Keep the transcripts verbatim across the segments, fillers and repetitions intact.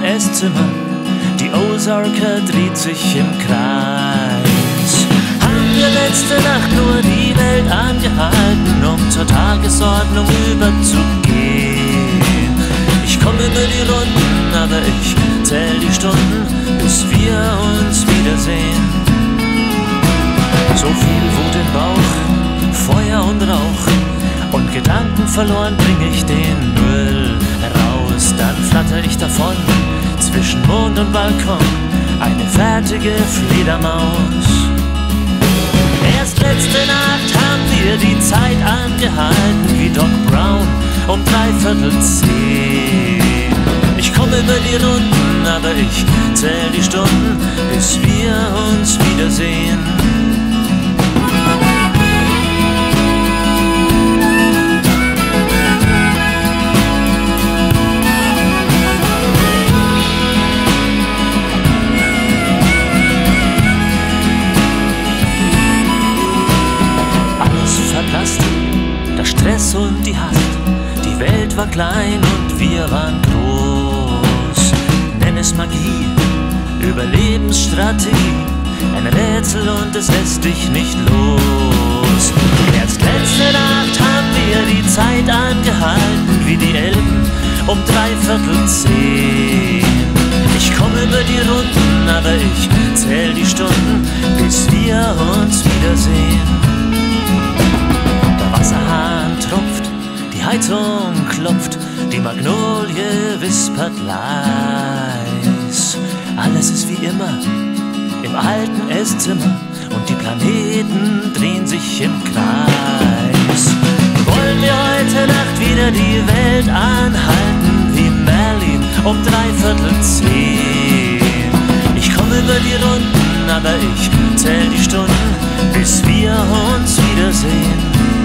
Esszimmer, die Ozarker dreht sich im Kreis. Haben wir letzte Nacht nur die Welt angehalten, um zur Tagesordnung überzugehen. Ich komme über die Runden, aber ich zähl die Stunden, bis wir uns wiedersehen. So viel Wut im Bauch, Feuer und Rauch, und Gedanken verloren bring ich den Müll raus. Dann flatter ich davon, zwischen Mond und Balkon, eine fertige Fledermaus. Erst letzte Nacht haben wir die Zeit angehalten, wie Doc Brown um dreiviertel zehn. Ich komme über die Runden, aber ich zähl die Stunden, bis wir uns wiedersehen. Der Stress und die Hast, die Welt war klein und wir waren groß. Nenn es Magie, Überlebensstrategie, ein Rätsel und es lässt dich nicht los. Erst letzte Nacht haben wir die Zeit angehalten, wie die Elben um dreiviertel zehn. Ich komme über die Runden, aber ich zähl die Stunden, bis wir uns wiedersehen. Wasserhahn tropft, die Heizung klopft, die Magnolie wispert leis. Alles ist wie immer im alten Esszimmer und die Planeten drehen sich im Kreis. Wollen wir heute Nacht wieder die Welt anhalten, wie Merlin um dreiviertel zehn? Ich komme über die Runden, aber ich zähl die Stunden, bis wir uns wiedersehen.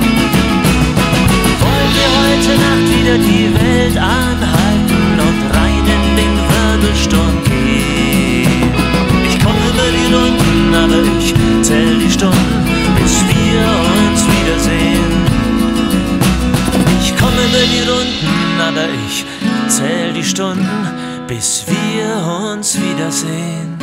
Wollen wir heute Nacht wieder die Welt anhalten und rein in den Wirbelsturm gehen? Ich komme über die Runden, aber ich zähl die Stunden, bis wir uns wiedersehen. Ich komme über die Runden, aber ich zähl die Stunden, bis wir uns wiedersehen.